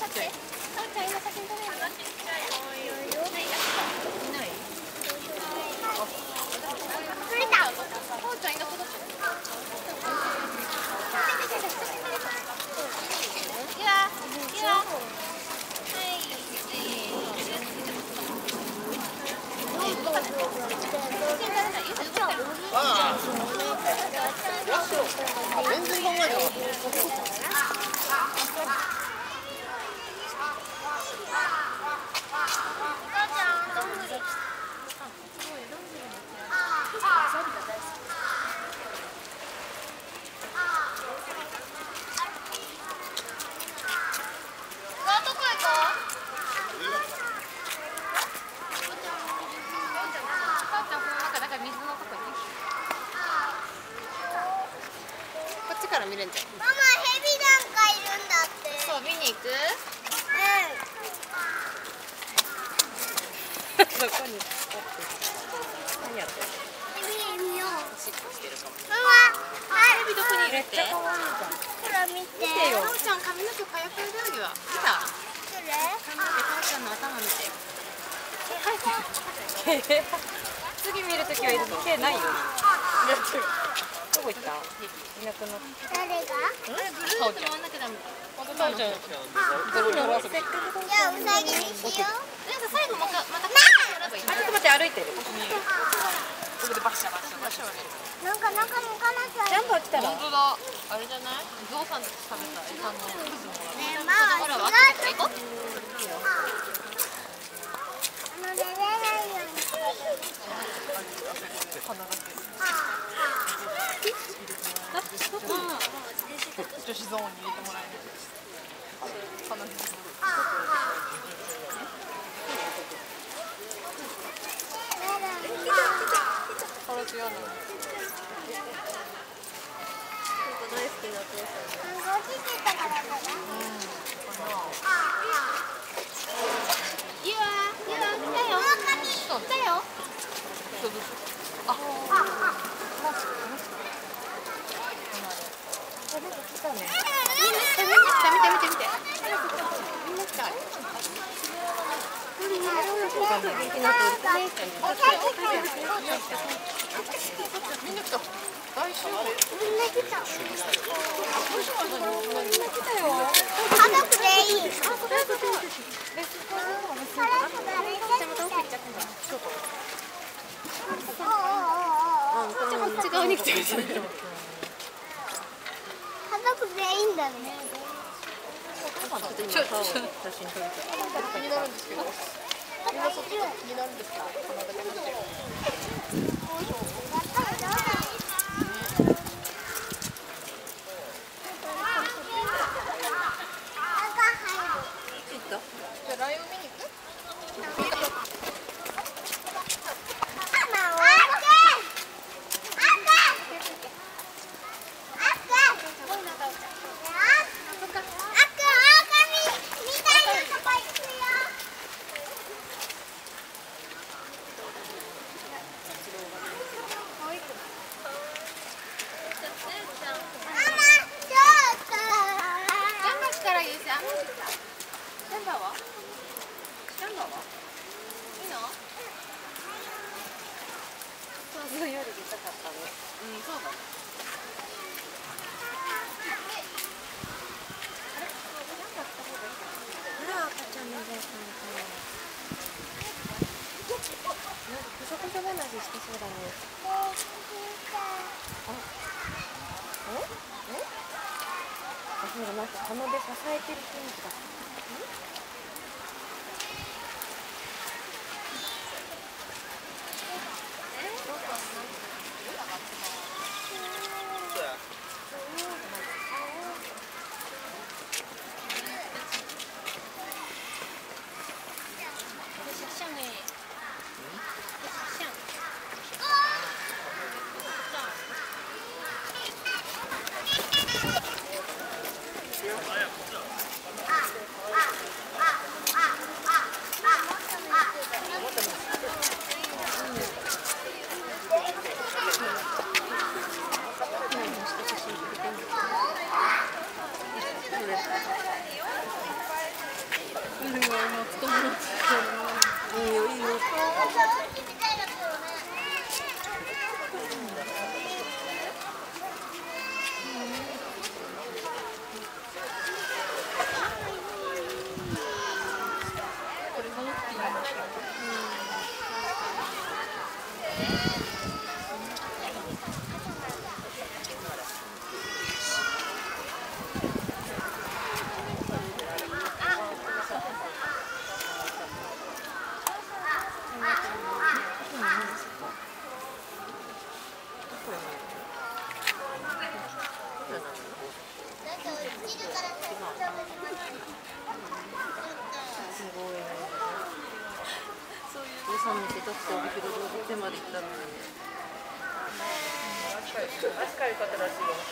ちゃん今写真撮れる？はい。撮れた。こうちゃんいなくなっちゃった。いや、いや。はい。 全然考えてなかった。から見れんじゃん。ママ、ヘビなんかいるんだって。そう、見に行く？どこに？何やってる？ヘビ見よう。おしっこしてるかも。ママ、ヘビどこにいるって？めっちゃ可愛いじゃん。ほら見て。見てよ。かおちゃん髪の毛パヤパヤだよ。見た？どれ？髪の毛かおちゃんの頭見て。次見るときは毛ないよ。どこ行った？いなくなった。誰が？ブルーと回んなきゃダメ。じゃあウサギにしよう。最後また。ちょっと待って歩いてる。ここでバシャバシャバシャ。なんか中に行かなきゃ。ジャンボ来たら。本当だ。あれじゃない？ゾウさんたち食べた餌のクズもらう。ねえ、まあ、ほら、行こう。寝れないように。女子ゾーンに入れてもらえる。鼻で支えてる雰囲気だ。 これ乗っていいのかな。寒いってちょっと帯広動物園まで行ったのに扱い方らしいよ。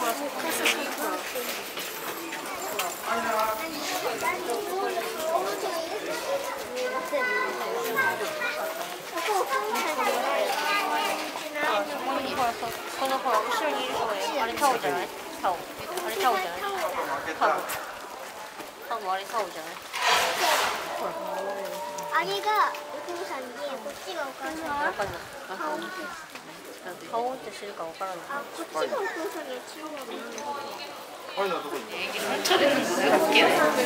このほら後ろにいる人があれタオじゃない？タオ。あれタオじゃない？多分あれタオじゃない？あれがお父さんでこっちがお母さん。わかんない。顔ってするかわからない。あ、こっちがお父さんで違うの。あれだどこに？ちょっとすごい。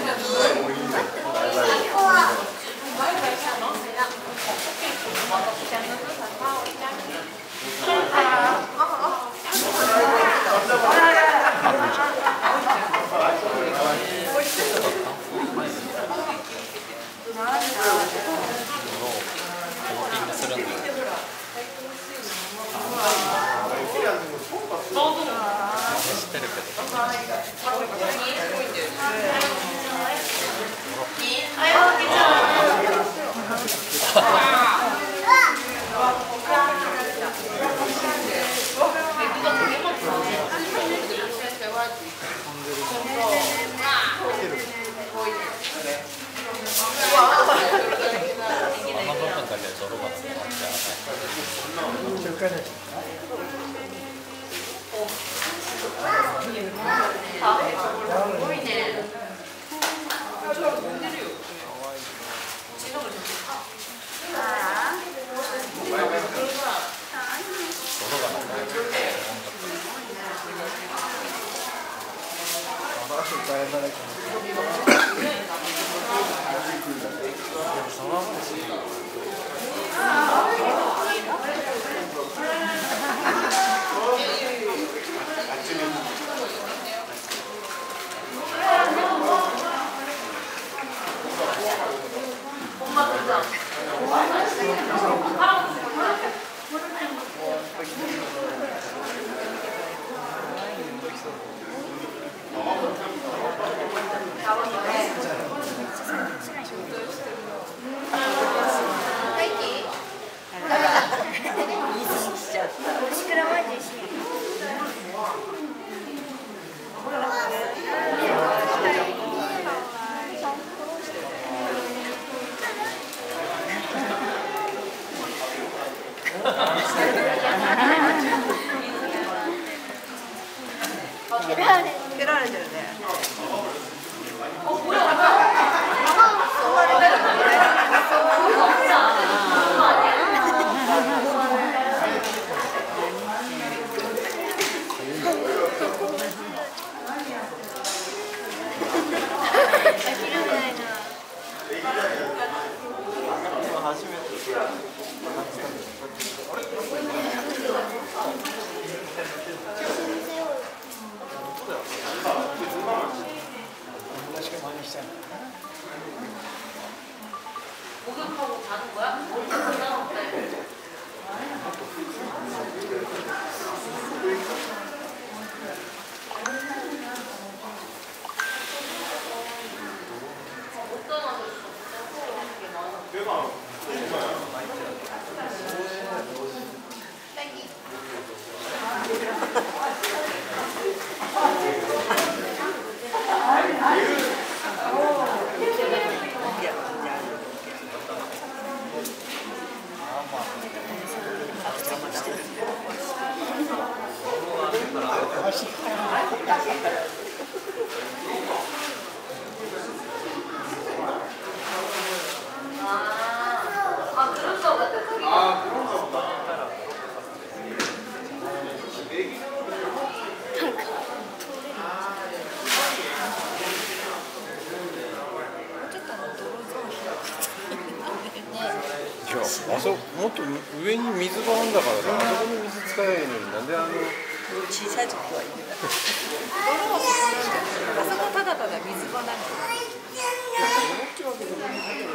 あそもっと上に水があるんだからさ、あそこに水使えばいいのになんで小さい時はいいんだ。泥はそこなんだよ。あそこただただ水場なんだよ。でも自分たちで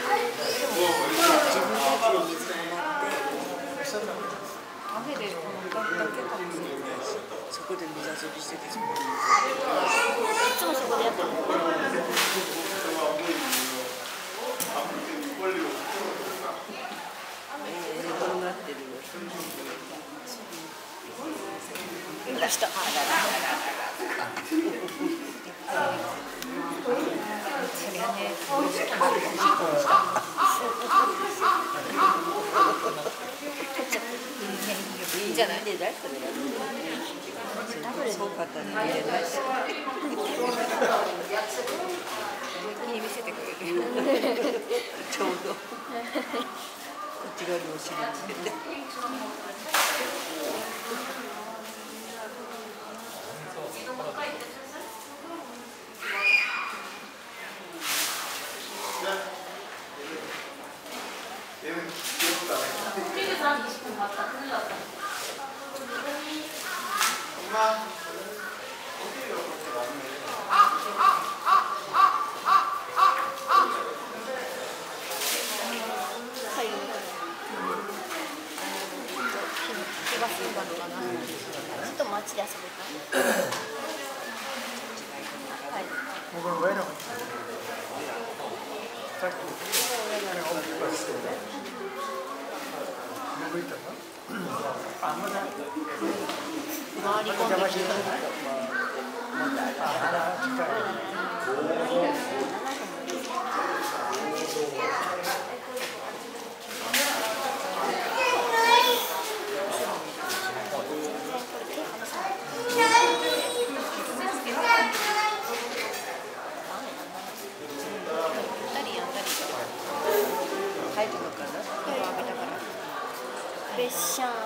水が回って雨でだけかもしれないし、そこで水遊びしてて、いつもそこでやってる。 こうなってるよ。 出した。そりゃね。いいんじゃない？そう簡単に見れないし。思いっきり見せてくれる。ちょうど。こっち側にお尻つけて。 街で遊べた。はい。回り込んできた。列車入った。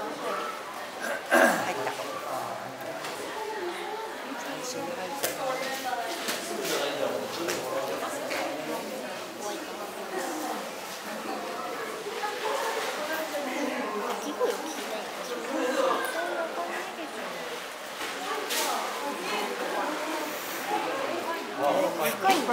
深いんだ。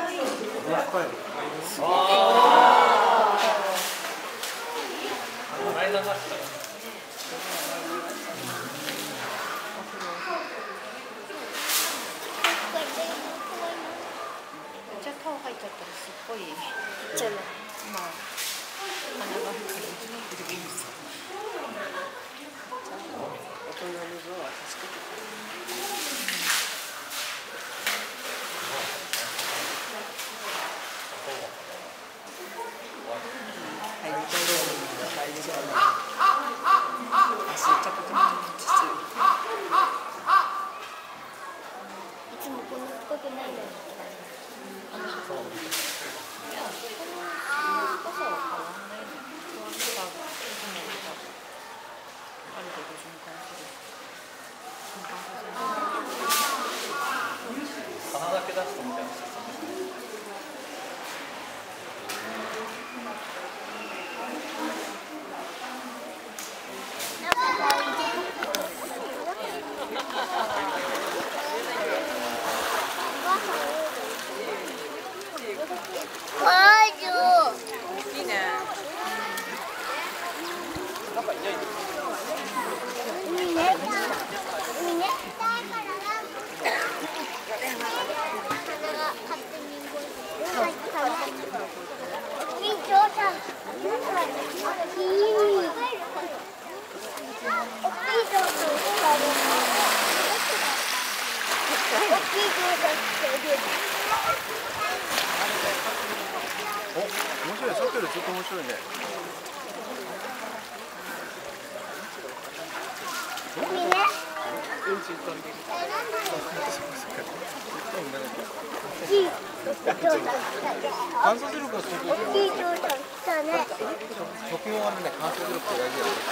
面白い、さっきよりちょっと面白いね。観察力がすごい。食用はね、観察力が大事だよ。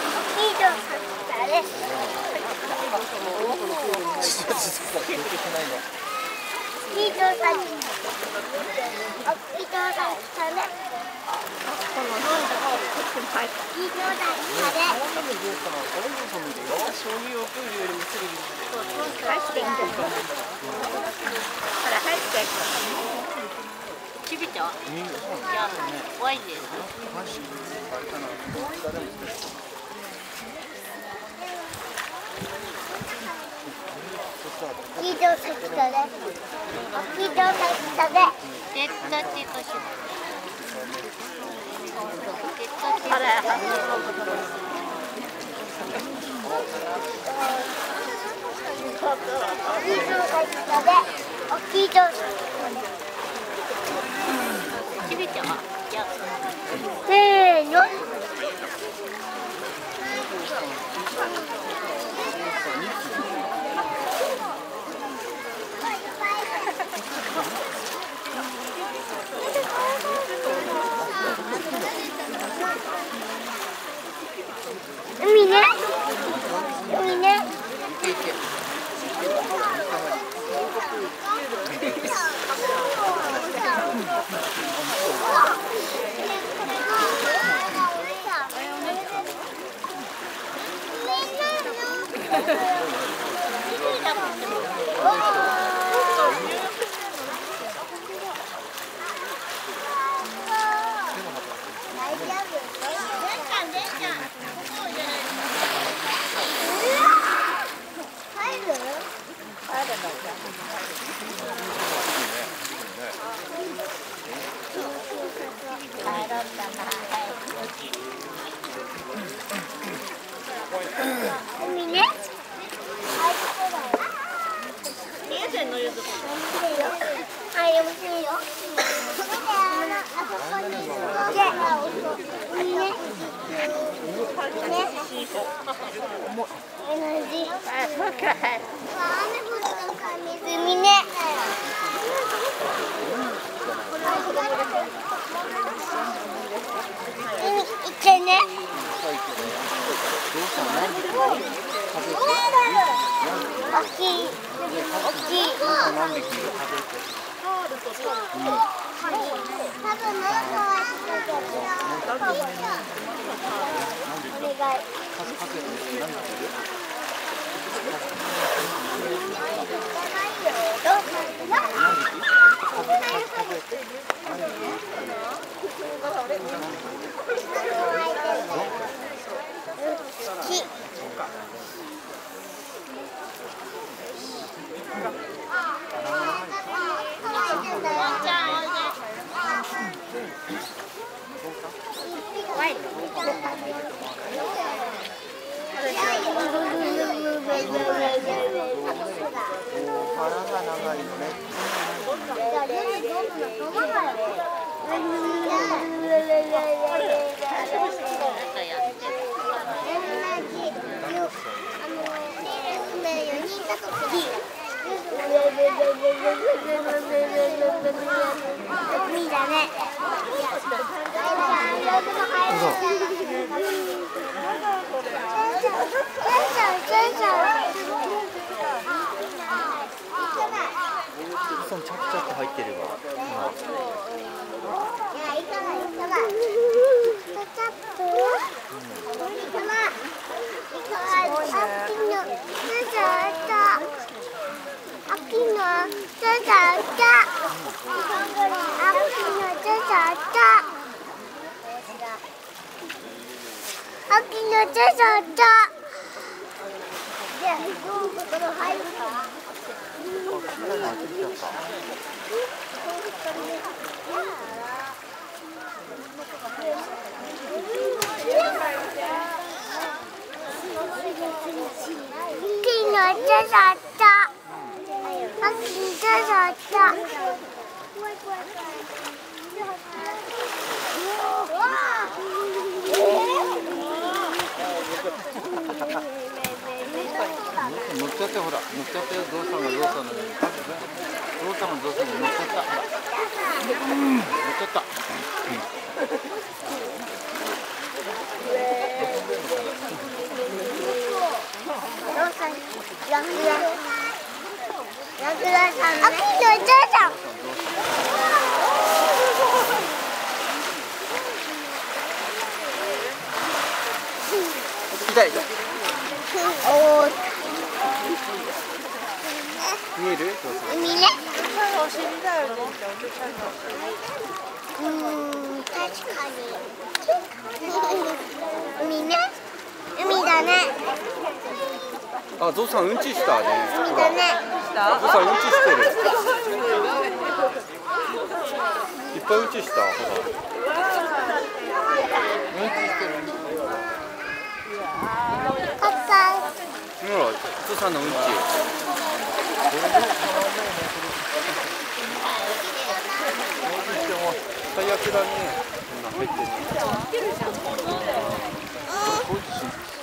ちびちゃん？いや、ワインです。 きい上手。せーの。海ね。海ね。海ね。はい、面白いよ。 チャプチャプ入ってるわ。乗っちゃってほら、乗っちゃってよ、ゾウさんがゾウさんの上に。ゾウさんがゾウさんに乗っちゃった。乗っちゃった。痛い。見える？ 海ね。確かに。海ね。海だね。 あ、ゾウさんうんちしたね。 海だね。 ゾウさんうんちしてる。いっぱいうんちした。ほら。うんちしてる。ほら、ゾウさんのうんち。 最悪だね。こんな入ってる。これ当時